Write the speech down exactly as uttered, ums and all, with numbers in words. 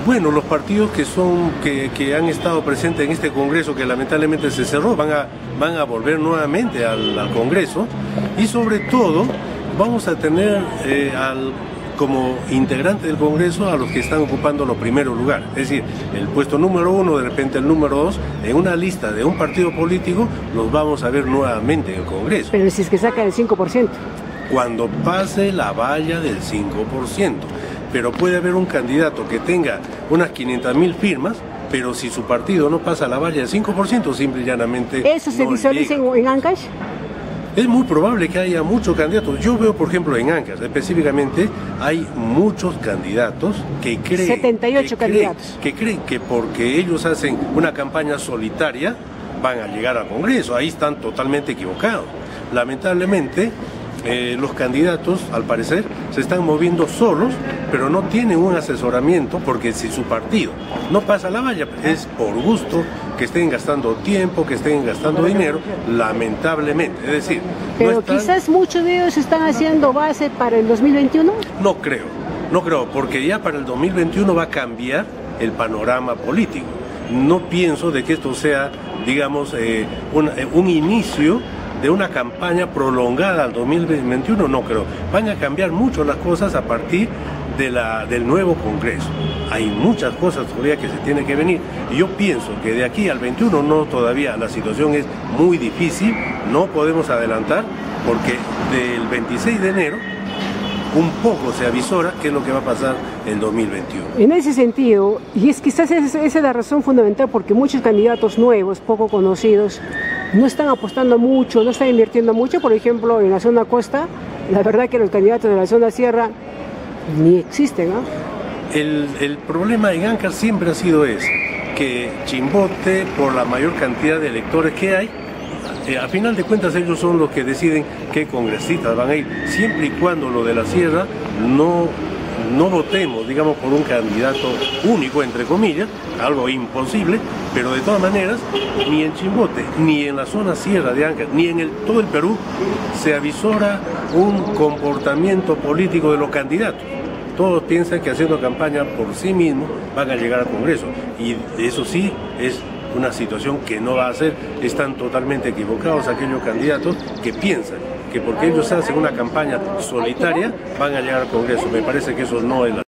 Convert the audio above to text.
Bueno, los partidos que son que, que han estado presentes en este Congreso, que lamentablemente se cerró, van a, van a volver nuevamente al, al Congreso, y sobre todo vamos a tener eh, al, como integrante del Congreso a los que están ocupando los primeros lugares. Es decir, el puesto número uno, de repente el número dos, en una lista de un partido político, los vamos a ver nuevamente en el Congreso. Pero si es que saca el cinco por ciento. Cuando pase la valla del cinco por ciento. Pero puede haber un candidato que tenga unas quinientas mil firmas, pero si su partido no pasa la valla del cinco por ciento, simple y llanamente ¿Eso se no visualiza en, en Ancash? Es muy probable que haya muchos candidatos. Yo veo, por ejemplo, en Ancash, específicamente, hay muchos candidatos que creen, setenta y ocho que candidatos. Creen, que creen que porque ellos hacen una campaña solitaria, van a llegar al Congreso. Ahí están totalmente equivocados. Lamentablemente, eh, los candidatos, al parecer, se están moviendo solos, pero no tienen un asesoramiento, porque si su partido no pasa la valla, es por gusto que estén gastando tiempo, que estén gastando dinero, lamentablemente. Es decir, pero no están... quizás muchos de ellos están haciendo base para el dos mil veintiuno. No creo, no creo, porque ya para el dos mil veintiuno va a cambiar el panorama político. No pienso de que esto sea, digamos, eh, un, eh, un inicio de una campaña prolongada al dos mil veintiuno, no creo. Van a cambiar mucho las cosas a partir de la, del nuevo Congreso. Hay muchas cosas todavía que se tienen que venir, y yo pienso que de aquí al veintiuno no, todavía la situación es muy difícil, no podemos adelantar, porque del veintiséis de enero un poco se avisora qué es lo que va a pasar en dos mil veintiuno. En ese sentido, y es quizás esa es la razón fundamental, porque muchos candidatos nuevos, poco conocidos, no están apostando mucho, no están invirtiendo mucho. Por ejemplo, en la zona costa, la verdad que los candidatos de la zona sierra ni existen, ¿no? El, el problema en Ancash siempre ha sido ese, que Chimbote, por la mayor cantidad de electores que hay, eh, a final de cuentas ellos son los que deciden qué congresistas van a ir, siempre y cuando lo de la sierra no, no votemos, digamos, por un candidato único, entre comillas, algo imposible, pero de todas maneras, ni en Chimbote, ni en la zona sierra de Ancash, ni en el, todo el Perú, se avisora un comportamiento político de los candidatos. Todos piensan que haciendo campaña por sí mismos van a llegar al Congreso, y eso sí es una situación que no va a ser. Están totalmente equivocados aquellos candidatos que piensan que porque ellos hacen una campaña solitaria van a llegar al Congreso. Me parece que eso no es la